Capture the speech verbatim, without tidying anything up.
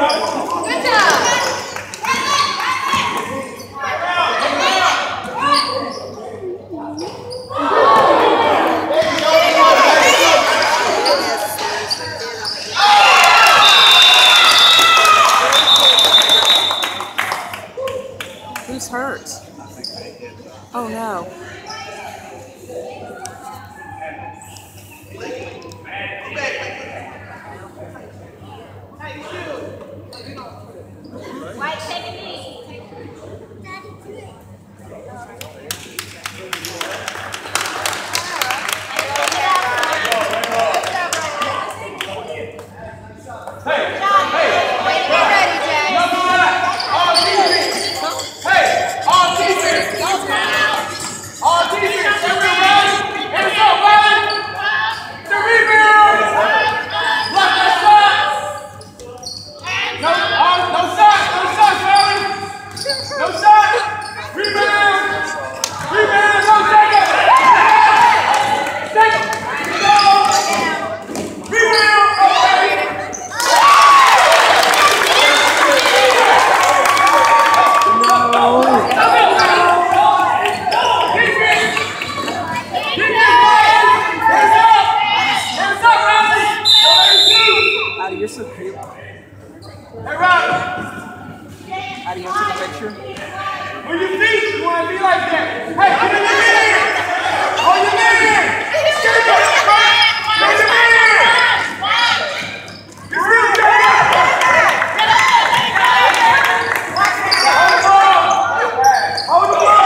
Who's hurt? Oh no. White, take a knee. You're so cute. Hey, Rob! How do you want to take a picture? Move your feet! You want to be like that! Hey, get in the man! Hold your man! Get in the man! Get in the man! It's real, Jay! Hold the ball! Hold the ball!